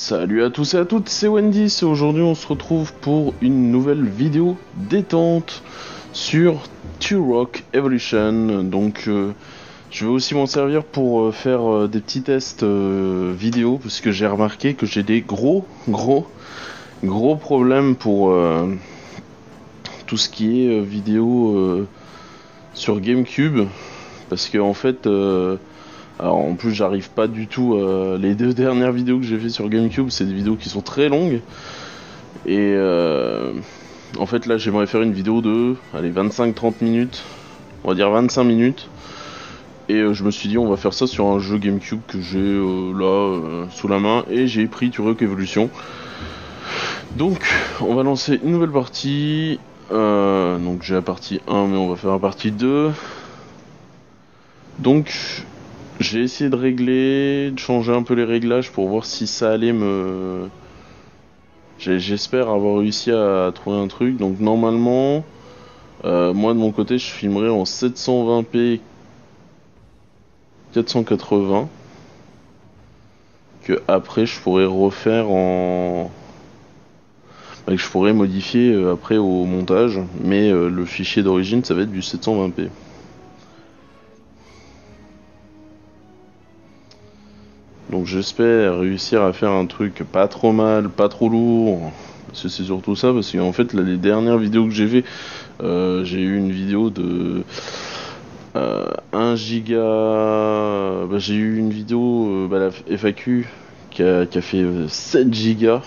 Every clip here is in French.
Salut à tous et à toutes, c'est Wendy, et aujourd'hui on se retrouve pour une nouvelle vidéo détente sur Turok Evolution. Je vais aussi m'en servir pour faire des petits tests vidéo, parce que j'ai remarqué que j'ai des gros problèmes pour tout ce qui est vidéo sur GameCube, parce que en fait... alors en plus j'arrive pas du tout, les deux dernières vidéos que j'ai fait sur GameCube c'est des vidéos qui sont très longues et en fait là j'aimerais faire une vidéo de 25-30 minutes, on va dire 25 minutes et je me suis dit on va faire ça sur un jeu GameCube que j'ai là sous la main et j'ai pris Turok Evolution. Donc on va lancer une nouvelle partie, donc j'ai la partie 1 mais on va faire la partie 2. Donc j'ai essayé de changer un peu les réglages pour voir si ça allait me... J'espère avoir réussi à trouver un truc. Donc normalement, moi de mon côté, je filmerai en 720p 480. Que après, je pourrais refaire en... que je pourrais modifier après au montage. Mais le fichier d'origine, ça va être du 720p. Donc j'espère réussir à faire un truc pas trop mal, pas trop lourd. Parce que c'est surtout ça, parce qu'en fait là, les dernières vidéos que j'ai fait, j'ai eu une vidéo de 1 giga. J'ai eu une vidéo, la FAQ, qui a fait 7 gigas,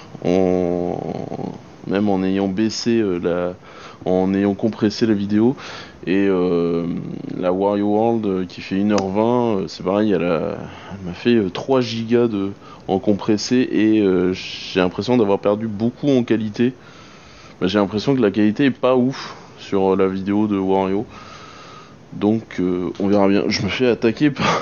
même en ayant baissé en ayant compressé la vidéo. Et la Wario World qui fait 1h20, c'est pareil, elle m'a fait 3 gigas en compressé et j'ai l'impression d'avoir perdu beaucoup en qualité. J'ai l'impression que la qualité est pas ouf sur la vidéo de Wario. Donc on verra bien. Je me fais attaquer par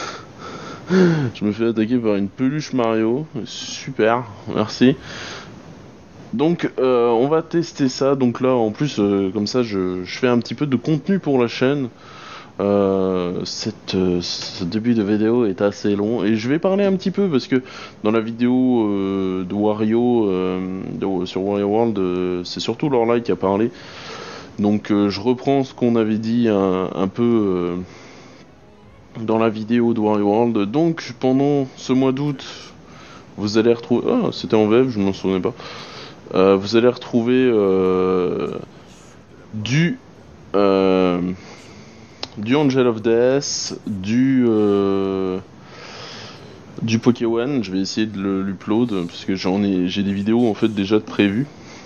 une peluche Mario. Super, merci. Donc on va tester ça. Donc là en plus comme ça je fais un petit peu de contenu pour la chaîne. Ce début de vidéo est assez long et je vais parler un petit peu parce que dans la vidéo de Wario sur Wario World, c'est surtout Lorelai qui a parlé. Donc je reprends ce qu'on avait dit un peu dans la vidéo de Wario World. Donc pendant ce mois d'août vous allez retrouver... Ah, c'était en web, je ne m'en souvenais pas. Vous allez retrouver du Angel of Death, du Pokémon. Je vais essayer de l'upload parce que j'ai des vidéos en fait déjà de prévues.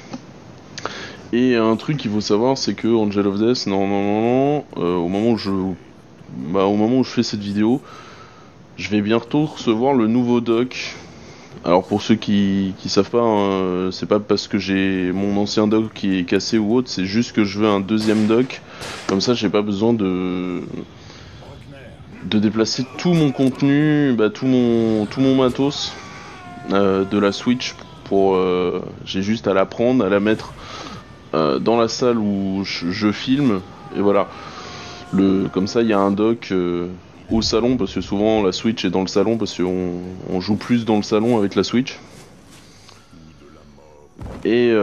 Et un truc qu'il faut savoir, c'est que Angel of Death, normalement, au moment où je fais cette vidéo, je vais bientôt recevoir le nouveau dock. Alors pour ceux qui savent pas, hein, c'est pas parce que j'ai mon ancien dock qui est cassé ou autre, c'est juste que je veux un deuxième dock. Comme ça j'ai pas besoin de déplacer tout mon contenu, tout mon matos de la Switch pour j'ai juste à la prendre, à la mettre dans la salle où je filme et voilà. Comme ça il y a un dock au salon, parce que souvent la Switch est dans le salon parce qu'on joue plus dans le salon avec la Switch. Et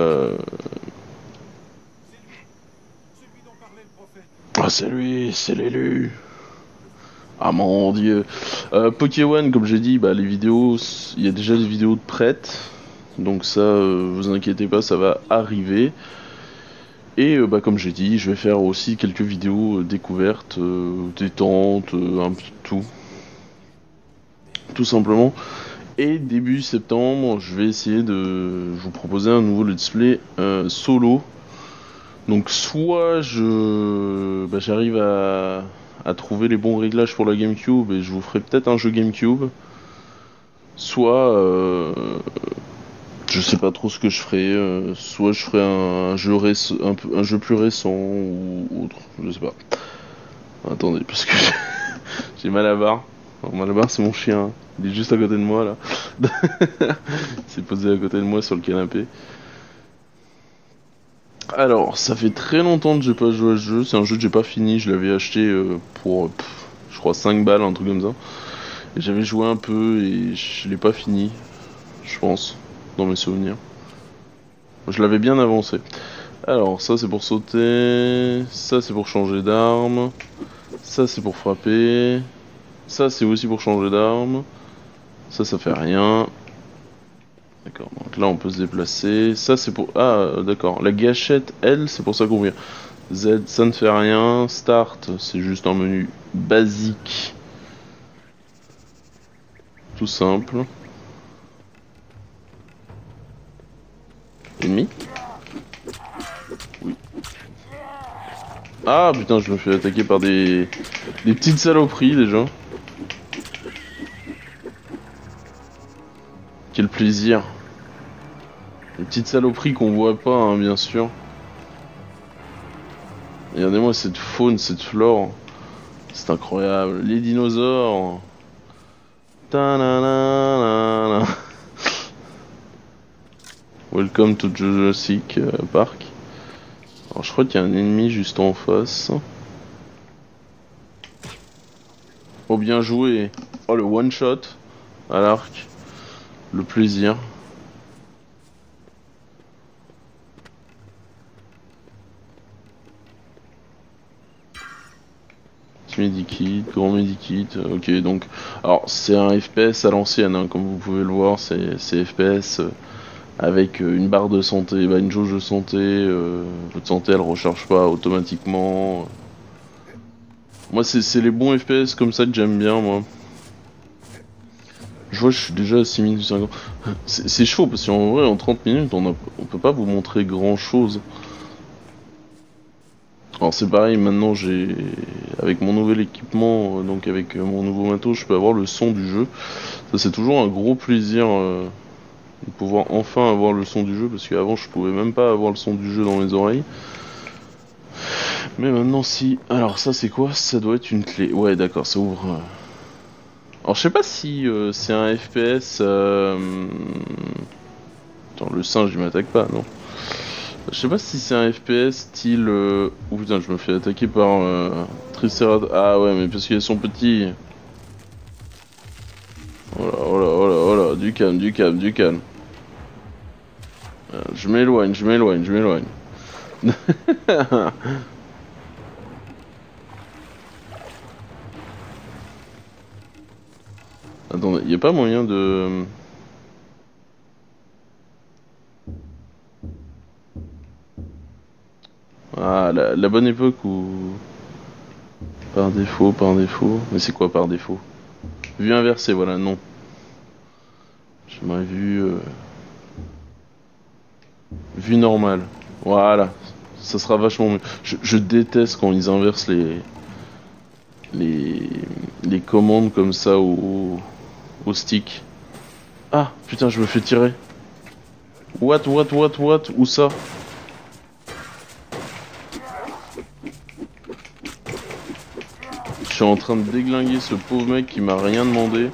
ah, c'est lui, c'est l'élu. Ah mon dieu. Pokémon, comme j'ai dit, les vidéos, il y a déjà des vidéos de prêtes. Donc ça, vous inquiétez pas, ça va arriver. Et comme j'ai dit, je vais faire aussi quelques vidéos découvertes, détentes, un peu tout simplement. Et début septembre, je vais essayer de vous proposer un nouveau let's play solo. Donc soit j'arrive à trouver les bons réglages pour la GameCube et je vous ferai peut-être un jeu GameCube. Soit je sais pas trop ce que je ferai, soit je ferai un jeu plus récent ou autre, je sais pas. Attendez, parce que j'ai Malabar. Alors, Malabar c'est mon chien, il est juste à côté de moi là. Il s'est posé à côté de moi sur le canapé. Alors, ça fait très longtemps que j'ai pas joué à ce jeu, c'est un jeu que j'ai pas fini, je l'avais acheté pour, je crois 5 balles, un truc comme ça. Et j'avais joué un peu et je l'ai pas fini. je pense, dans mes souvenirs. Je l'avais bien avancé. Alors, ça c'est pour sauter, ça c'est pour changer d'arme, ça c'est pour frapper, ça c'est aussi pour changer d'arme, ça fait rien. D'accord, donc là on peut se déplacer, ça c'est pour... Ah, d'accord, la gâchette, elle, c'est pour ça qu'on vient. Z, ça ne fait rien, Start, c'est juste un menu basique. Tout simple. Ennemi? Oui. Ah putain, je me fais attaquer par des petites saloperies déjà. Quel plaisir. Des petites saloperies qu'on voit pas, hein, bien sûr. Regardez-moi cette faune, cette flore. C'est incroyable. Les dinosaures. Ta-na-na-na-na. Welcome to Jurassic Park. Alors je crois qu'il y a un ennemi juste en face. Oh bien joué. Oh le one shot à l'arc. Le plaisir. Petit medikit, grand medikit. Ok donc. Alors c'est un FPS à l'ancienne, hein, comme vous pouvez le voir, c'est FPS. Avec une barre de santé, bah une jauge de santé, votre santé elle recharge pas automatiquement. Moi c'est les bons FPS comme ça que j'aime bien moi. Je vois je suis déjà à 6 minutes 50. C'est chaud parce qu'en vrai en 30 minutes on peut pas vous montrer grand chose. Alors c'est pareil maintenant j'ai avec mon nouvel équipement, donc avec mon nouveau matos je peux avoir le son du jeu. Ça c'est toujours un gros plaisir. De pouvoir enfin avoir le son du jeu parce qu'avant je pouvais même pas avoir le son du jeu dans mes oreilles. Mais maintenant si. Alors ça c'est quoi? Ça doit être une clé. Ouais d'accord, ça ouvre. Alors je sais pas si c'est un FPS. Attends, le singe il m'attaque pas, non? Je sais pas si c'est un FPS style. Oh putain, je me fais attaquer par Triceratops. Ah ouais, mais parce qu'ils sont petits. Oh là, oh là, oh là, oh là, du calme, du calme, du calme. Je m'éloigne, je m'éloigne, je m'éloigne. Attendez, y a pas moyen de... Ah, la bonne époque où... Par défaut, par défaut... Mais c'est quoi par défaut? Vue inversée, voilà, non. J'aimerais vue normale. Voilà. Ça sera vachement mieux. Je déteste quand ils inversent les, les commandes comme ça au stick. Ah, putain, je me fais tirer. What? Où ça? Je suis en train de déglinguer ce pauvre mec qui m'a rien demandé.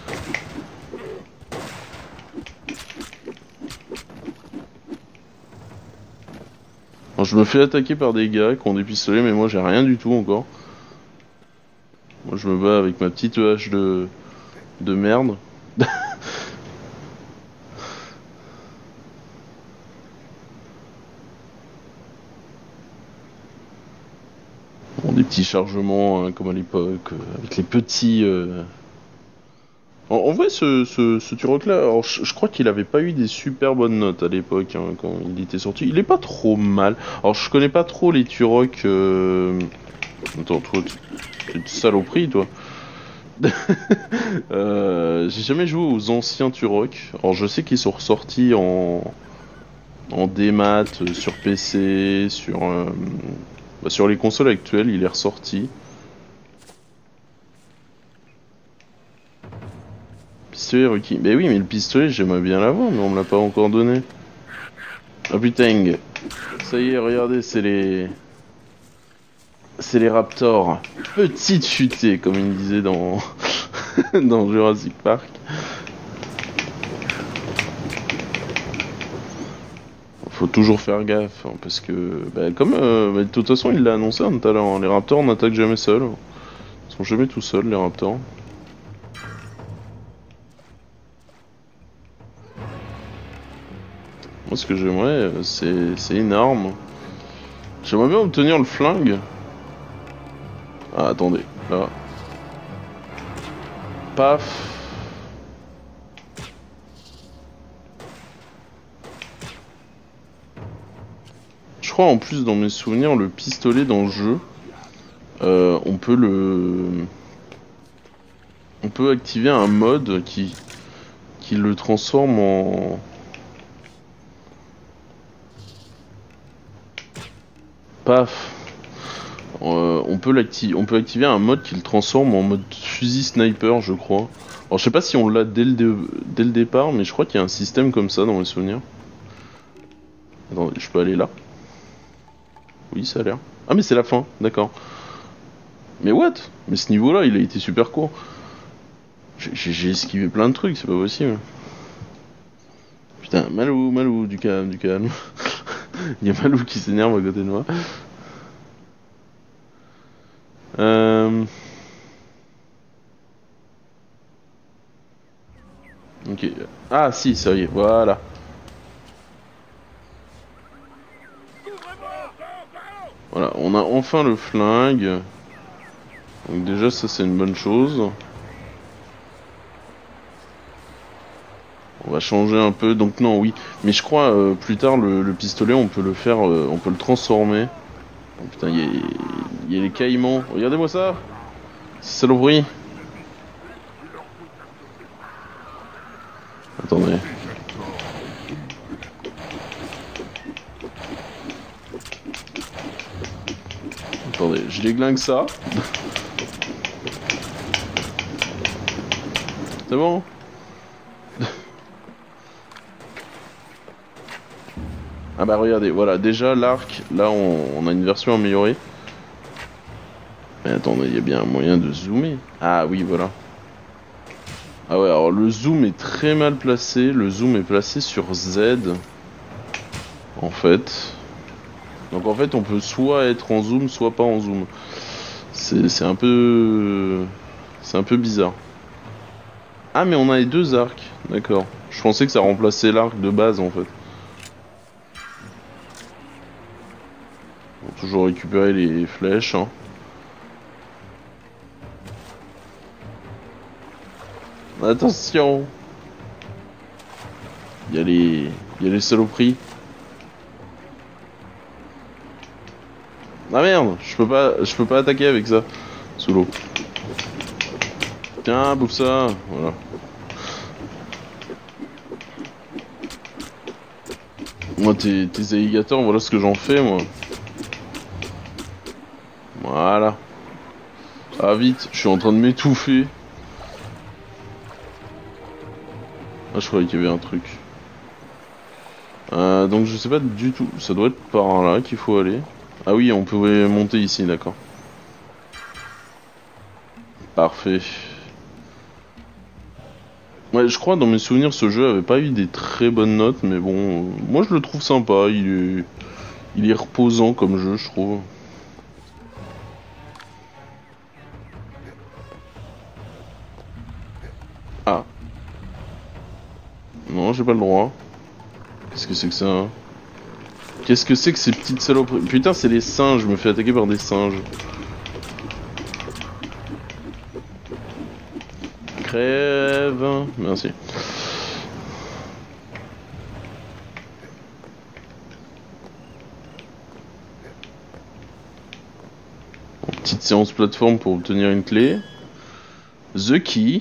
Alors, je me fais attaquer par des gars qui ont des pistolets, mais moi j'ai rien du tout encore. Moi je me bats avec ma petite hache de merde. Bon, des petits chargements hein, comme à l'époque, avec les petits... En vrai, ce Turok-là, alors je crois qu'il avait pas eu des super bonnes notes à l'époque hein, quand il était sorti. Il est pas trop mal. Alors je connais pas trop les Turok. Attends, toi, t'es une saloperie, toi. J'ai jamais joué aux anciens Turok. Alors je sais qu'ils sont ressortis en démat sur PC, sur les consoles actuelles, il est ressorti. Pistolet Ruki. Mais oui, mais le pistolet, j'aimerais bien l'avoir, mais on me l'a pas encore donné. Ah putain, ça y est, regardez, c'est les... C'est les Raptors. Petite futée, comme il disait dans... dans Jurassic Park. Faut toujours faire gaffe, hein, parce que... Bah, comme... de toute façon, il l'a annoncé tout à l'heure, hein, les Raptors n'attaquent jamais seuls. Ils sont jamais tout seuls, les Raptors. Moi, ce que j'aimerais, c'est une arme. J'aimerais bien obtenir le flingue. Ah, attendez, là. Paf. Je crois en plus dans mes souvenirs, le pistolet dans le jeu, on peut activer un mode qui le transforme en... Paf. On peut activer un mode qui le transforme en mode fusil sniper, je crois. Alors je sais pas si on l'a dès le départ, mais je crois qu'il y a un système comme ça dans mes souvenirs. Attendez, je peux aller là? Oui, ça a l'air. Ah mais c'est la fin, d'accord. Mais what? Mais ce niveau-là, il a été super court. J'ai esquivé plein de trucs, c'est pas possible. Putain, Malou, du calme, du calme. Il y a Malou qui s'énerve à côté de moi. Ok. Ah si, ça y est, voilà. Voilà, on a enfin le flingue. Donc déjà ça c'est une bonne chose. On va changer un peu, donc non oui. Mais je crois plus tard le pistolet on peut le faire, on peut le transformer. Oh, putain il y a les caïmans, regardez-moi ça. C'est saloperie. Attendez. Attendez, je déglingue ça. C'est bon? Ah bah regardez, voilà, déjà l'arc, là on a une version améliorée. Mais attendez, il y a bien un moyen de zoomer. Ah oui, voilà. Ah ouais, alors le zoom est très mal placé, le zoom est placé sur Z. En fait. Donc en fait on peut soit être en zoom, soit pas en zoom. C'est un peu... C'est un peu bizarre. Ah mais on a les deux arcs, d'accord. Je pensais que ça remplaçait l'arc de base en fait. On va toujours récupérer les flèches. Hein. Attention. Il y a les saloperies. Ah merde, je peux pas attaquer avec ça sous l'eau. Tiens, bouffe ça, voilà. Moi tes alligators, voilà ce que j'en fais moi. Voilà. Ah vite, je suis en train de m'étouffer. Ah je croyais qu'il y avait un truc. Donc je sais pas du tout, ça doit être par là qu'il faut aller. Ah oui, on pouvait monter ici, d'accord. Parfait. Ouais, je crois dans mes souvenirs ce jeu avait pas eu des très bonnes notes, mais bon, moi je le trouve sympa, il est reposant comme jeu, je trouve. Ah. Non, j'ai pas le droit. Qu'est-ce que c'est que ça hein? Qu'est-ce que c'est que ces petites saloperies? Putain, c'est les singes, je me fais attaquer par des singes. Crève. Merci. Petite séance plateforme pour obtenir une clé. The Key.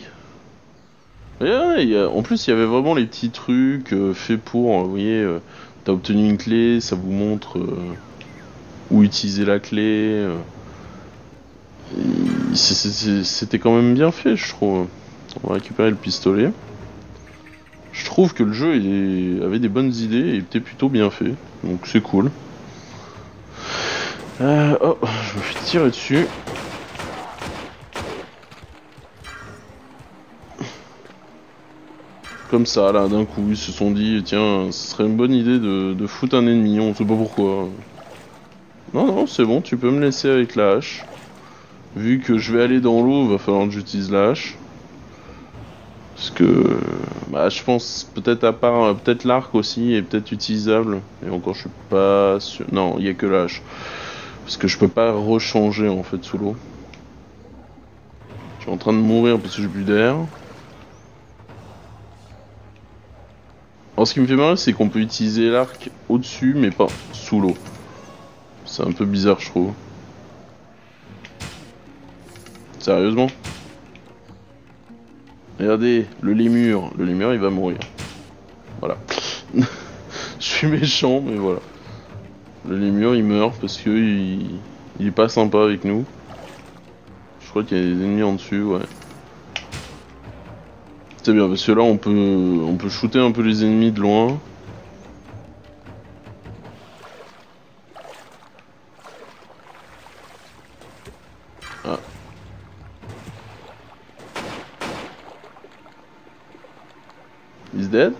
En plus, il y avait vraiment les petits trucs faits pour, vous voyez, t'as obtenu une clé, ça vous montre où utiliser la clé. C'était quand même bien fait, je trouve. On va récupérer le pistolet. Je trouve que le jeu avait des bonnes idées et était plutôt bien fait, donc c'est cool. Oh, je me fais tirer dessus. Comme ça, là, d'un coup, ils se sont dit, tiens, ce serait une bonne idée de foutre un ennemi, on sait pas pourquoi. Non, non, c'est bon, tu peux me laisser avec la hache. Vu que je vais aller dans l'eau, va falloir que j'utilise la hache. Parce que bah, je pense peut-être à part peut-être l'arc aussi est peut-être utilisable. Et encore je suis pas sûr. Non, il y a que la hache. Parce que je peux pas rechanger en fait sous l'eau. Je suis en train de mourir parce que j'ai plus d'air. Alors ce qui me fait marrer c'est qu'on peut utiliser l'arc au-dessus mais pas sous l'eau. C'est un peu bizarre je trouve. Sérieusement? Regardez, le lémur il va mourir. Voilà. Je suis méchant mais voilà. Le lémur il meurt parce que il est pas sympa avec nous. Je crois qu'il y a des ennemis en dessus, ouais. C'est bien parce que là on peut shooter un peu les ennemis de loin. Ah. He's dead?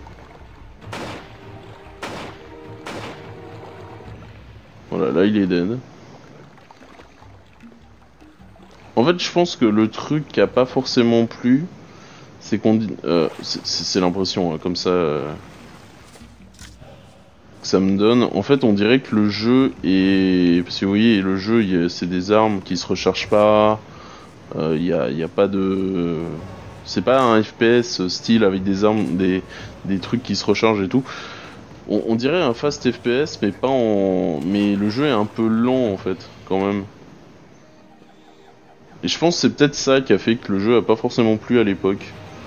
Voilà, là il est dead. En fait, je pense que le truc qui a pas forcément plu, c'est qu'on dit, c'est l'impression hein, comme ça que ça me donne. En fait, on dirait que le jeu est, parce que vous voyez, le jeu, c'est des armes qui se rechargent pas. Il y a pas de, c'est pas un FPS style avec des armes, des trucs qui se rechargent et tout. On dirait un fast FPS, mais pas en, mais le jeu est un peu lent en fait, quand même. Et je pense que c'est peut-être ça qui a fait que le jeu a pas forcément plu à l'époque.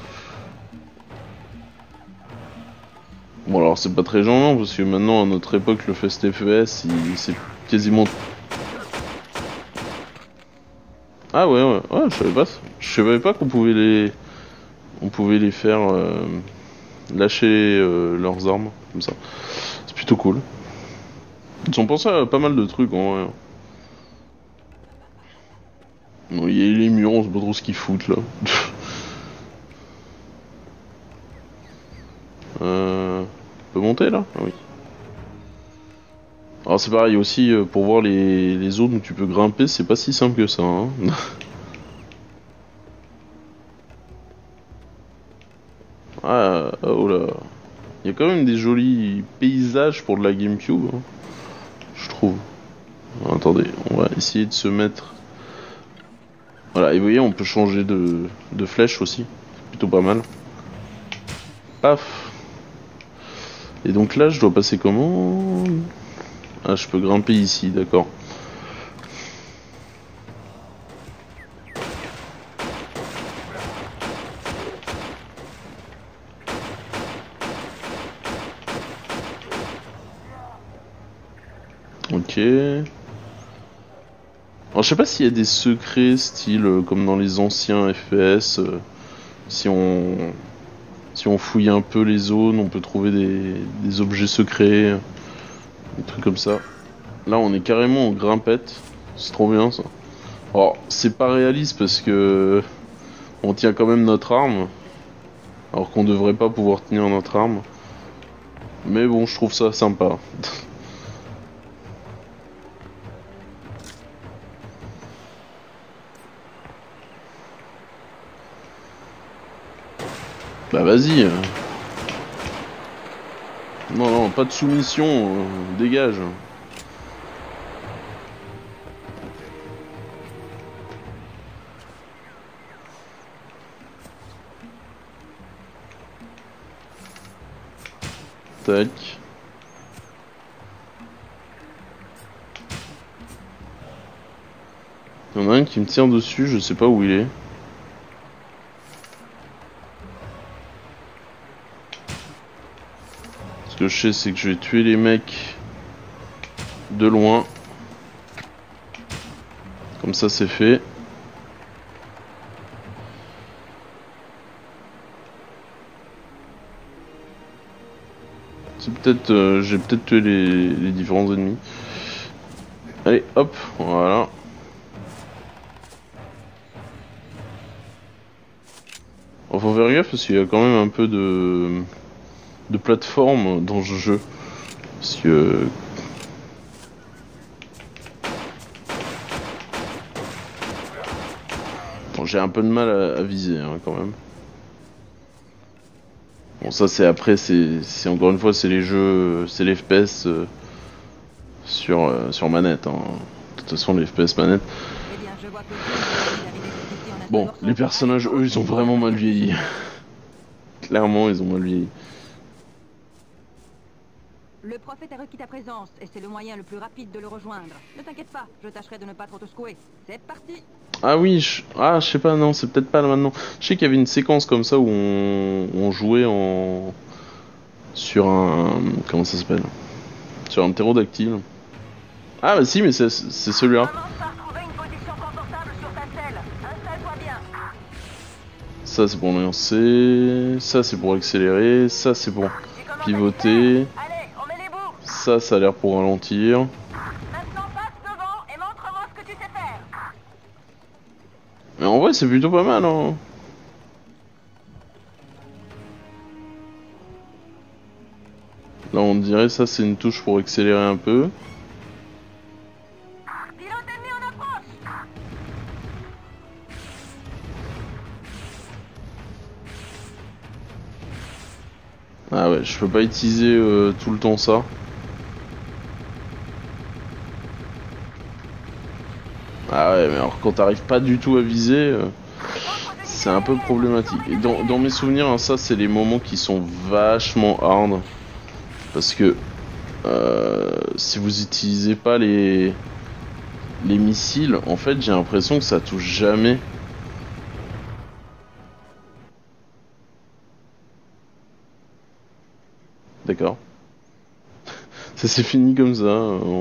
Bon alors c'est pas très gênant parce que maintenant à notre époque le Fast FPS c'est quasiment... Ah ouais, je savais pas ça. Je savais pas qu'on pouvait les faire lâcher leurs armes comme ça. C'est plutôt cool. Ils ont pensé à pas mal de trucs en vrai. Bon, il y a les murs, on sait pas trop ce qu'ils foutent là. On peut monter là? Ah oui. Alors c'est pareil aussi, pour voir les zones où tu peux grimper, c'est pas si simple que ça. Hein. Ah, oh là. Il y a quand même des jolis paysages pour de la GameCube, hein, je trouve. Attendez, on va essayer de se mettre... Voilà, et vous voyez, on peut changer de flèche aussi. C'est plutôt pas mal. Paf. Et donc là, je dois passer comment? Ah, je peux grimper ici, d'accord. Ok. Alors je sais pas s'il y a des secrets style comme dans les anciens FPS, si on fouille un peu les zones, on peut trouver des objets secrets, des trucs comme ça. Là on est carrément en grimpette, c'est trop bien ça. Alors c'est pas réaliste parce que on tient quand même notre arme, alors qu'on devrait pas pouvoir tenir notre arme. Mais bon, je trouve ça sympa. Bah vas-y. Non, non, pas de soumission, dégage. Tac. Il y en a un qui me tire dessus, je sais pas où il est. Ce que je sais, c'est que je vais tuer les mecs de loin. Comme ça, c'est fait. C'est peut-être, j'ai peut-être tué les différents ennemis. Allez, hop, voilà. Bon, faut faire gaffe parce qu'il y a quand même un peu de plateforme dans ce jeu. Parce que... Bon, j'ai un peu de mal à viser hein, quand même. ça c'est après, c'est encore une fois, c'est les jeux, c'est les FPS sur manette. Hein. De toute façon, les FPS manette. Eh bien, je vois que vous avez des difficultés en Bon, morceaux. les personnages, eux, ils ont vraiment mal vieilli. Clairement, ils ont mal vieilli. Le prophète a requis ta présence, et c'est le moyen le plus rapide de le rejoindre. Ne t'inquiète pas, je tâcherai de ne pas trop te secouer. C'est parti. Ah oui, je sais pas, non, c'est peut-être pas là maintenant. Je sais qu'il y avait une séquence comme ça où on jouait en sur un comment ça s'appelle? Sur un ptérodactyle. Ah bah si, mais c'est celui-là. Commence par trouver une position confortable sur ta selle. Installe-toi bien. Ça c'est pour lancer, ça c'est pour accélérer, ça c'est pour Tu commences à pivoter, Allez, on met les bouts. ça a l'air pour ralentir. Maintenant passe devant et montre-moi ce que tu sais faire. Mais en vrai c'est plutôt pas mal hein. Là on dirait ça c'est une touche pour accélérer un peu. Pilote ennemi en approche. Ah ouais, je peux pas utiliser tout le temps ça. Ah ouais, mais alors quand t'arrives pas du tout à viser, c'est un peu problématique. Et dans mes souvenirs, hein, ça c'est les moments qui sont vachement hard. Parce que si vous utilisez pas les missiles, en fait j'ai l'impression que ça touche jamais. D'accord. Ça s'est fini comme ça,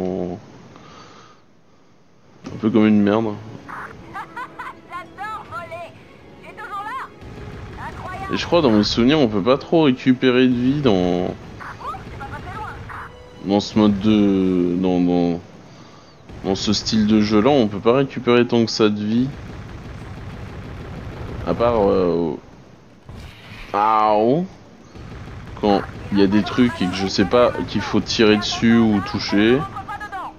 un peu comme une merde. J'adore voler. Tu es toujours là. Incroyable. Et je crois dans mes souvenirs on peut pas trop récupérer de vie Oh, c'est pas passé loin. dans ce mode de dans ce style de jeu là, on peut pas récupérer tant que ça de vie. À part quand il y a des trucs et que je sais pas qu'il faut tirer dessus ou toucher. Rentre pas dedans.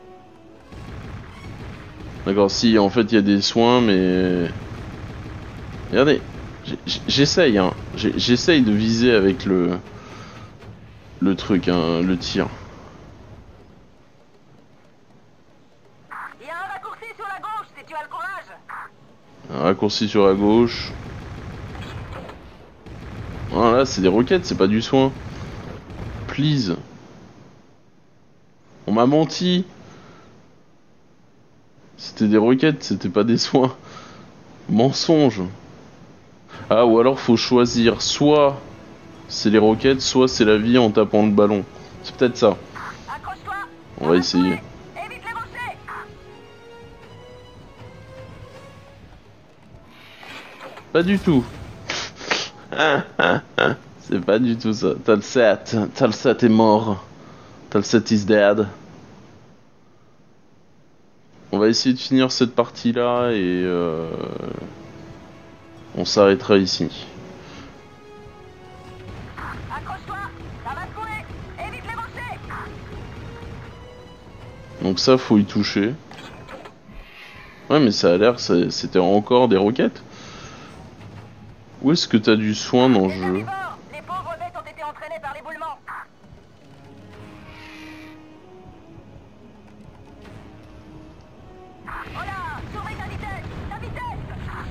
D'accord, si en fait il y a des soins mais regardez, j'essaye hein. J'essaye de viser avec le truc hein, le tir. Il y a un raccourci sur la gauche si tu as le courage. Un raccourci sur la gauche. Voilà, c'est des roquettes, c'est pas du soin. Please. On m'a menti. C'était des roquettes, c'était pas des soins. Mensonge. Ah, ou alors faut choisir. Soit c'est les roquettes, soit c'est la vie en tapant le ballon. C'est peut-être ça. Accroche-toi. On va essayer. Évite les rochers. Pas du tout. C'est pas du tout ça. Talset est mort. Talset is dead. On va essayer de finir cette partie-là et on s'arrêtera ici. Accroche-toi. Ça va se couler. Évite les rochers. Donc ça, faut y toucher. Ouais, mais ça a l'air, c'était encore des roquettes. Où est-ce que t'as du soin dans le Les jeu? herbivores. Les pauvres bêtes ont été entraînées par l'éboulement. Oh là, surveille ta vitesse. Ta vitesse.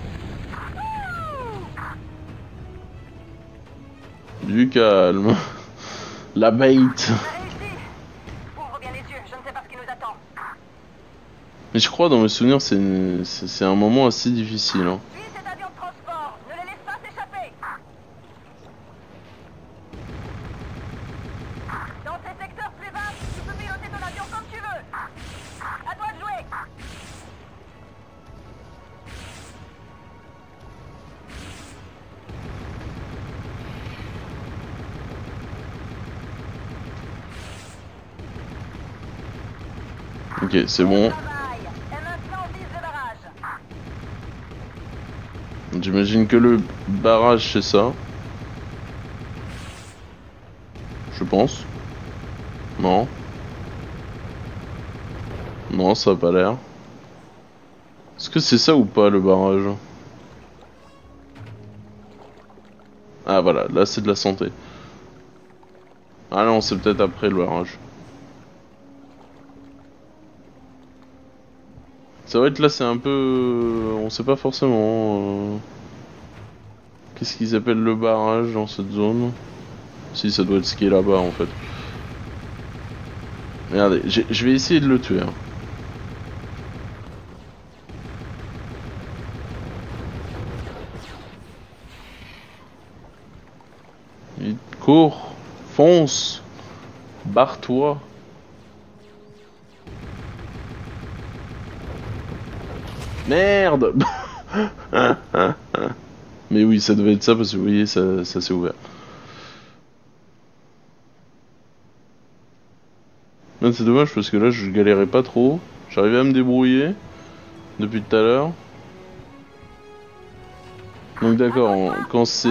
Ouh. Du calme. La bait. On a réussi. Ouvre bien les yeux, je ne sais pas ce qui nous attend. Mais je crois, dans mes souvenirs, c'est un moment assez difficile. Hein. Suis cet avion de transport, ne les laisse pas s'échapper. Dans ces secteurs plus vastes, tu peux piloter ton avion comme tu veux. À toi de jouer. Ok, c'est bon. Travail. Et maintenant, vise le barrage. J'imagine que le barrage, c'est ça. Je pense. Non. Non, ça a pas l'air. Est-ce que c'est ça ou pas, le barrage? Ah voilà, là c'est de la santé. Ah non, c'est peut-être après le barrage. C'est vrai que là c'est un peu... On sait pas forcément... Qu'est-ce qu'ils appellent le barrage dans cette zone? Si, ça doit être ce qui est là-bas en fait. Regardez, je vais essayer de le tuer. Hein. Vite, cours, fonce, barre-toi. Merde. Mais oui, ça devait être ça parce que vous voyez, ça s'est ouvert. C'est dommage parce que là je galérais pas trop. J'arrivais à me débrouiller depuis tout à l'heure. Donc d'accord, quand c'est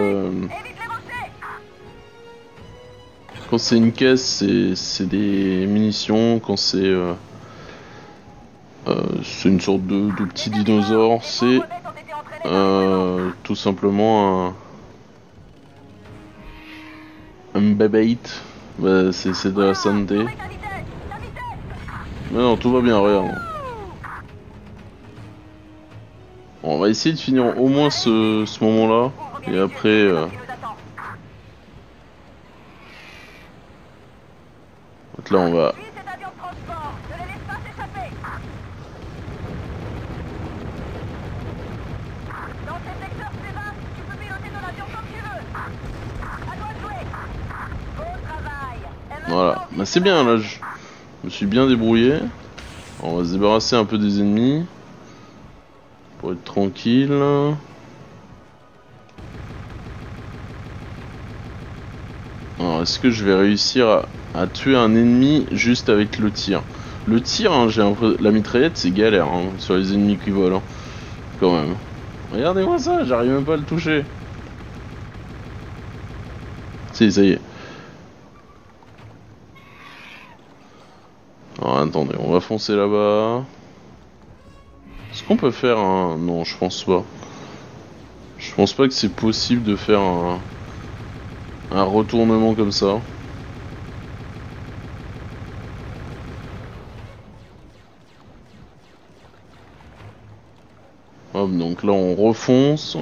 une caisse, c'est des munitions. Quand c'est une sorte de petit dinosaure, c'est tout simplement un bébé. Bah, c'est de la santé. Mais non, tout va bien, regarde. Bon, on va essayer de finir au moins ce moment-là. Et après... Donc là, on va... Voilà, bah, c'est bien là, je me suis bien débrouillé. On va se débarrasser un peu des ennemis. Pour être tranquille. Alors, est-ce que je vais réussir à tuer un ennemi juste avec le tir? Le tir, hein, la mitraillette, c'est galère hein, sur les ennemis qui volent. Hein, quand même. Regardez-moi ça, j'arrive même pas à le toucher. Si, ça y est. Alors, attendez, on va foncer là-bas. Est-ce qu'on peut faire un... Non, je pense pas. Je pense pas que c'est possible de faire un retournement comme ça. Hop, donc là on refonce.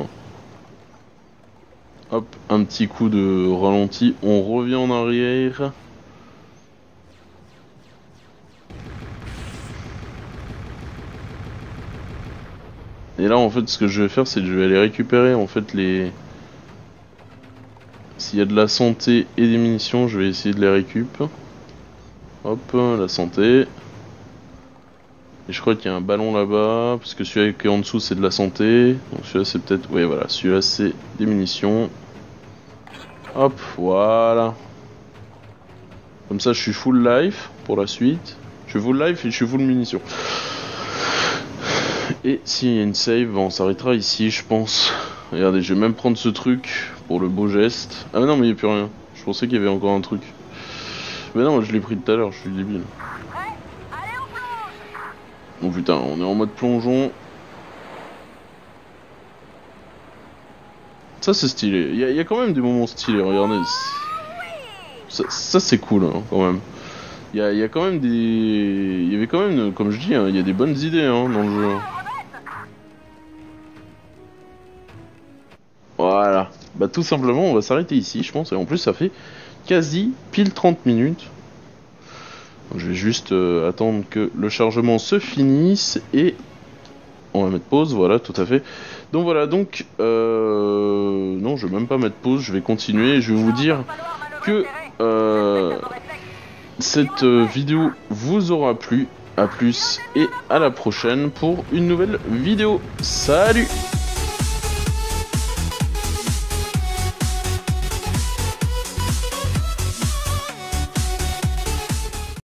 Hop, un petit coup de ralenti, on revient en arrière. Et là en fait ce que je vais faire c'est que je vais aller récupérer en fait les... S'il y a de la santé et des munitions, je vais essayer de les récupérer. Hop, la santé. Et je crois qu'il y a un ballon là-bas, parce que celui-là qui est en dessous c'est de la santé. Donc celui-là c'est peut-être... Oui voilà, celui-là c'est des munitions. Hop, voilà. Comme ça je suis full life pour la suite. Je suis full life et je suis full munitions. Et s'il y a une save, on s'arrêtera ici je pense. Regardez, je vais même prendre ce truc pour le beau geste. Ah non mais il n'y a plus rien. Je pensais qu'il y avait encore un truc. Mais non, je l'ai pris tout à l'heure, je suis débile. Oh putain, on est en mode plongeon. Ça c'est stylé, il y a quand même des moments stylés, regardez. Ça c'est cool hein, quand même. Il y a quand même des... Il y avait quand même, comme je dis, hein, il y a des bonnes idées hein, dans le jeu. Voilà. Bah tout simplement on va s'arrêter ici je pense. Et en plus ça fait quasi pile 30 minutes. Je vais juste attendre que le chargement se finisse et on va mettre pause, voilà, tout à fait. Donc voilà, donc non, je vais même pas mettre pause, je vais continuer. Je vais vous dire que cette vidéo vous aura plu. A plus et à la prochaine pour une nouvelle vidéo. Salut!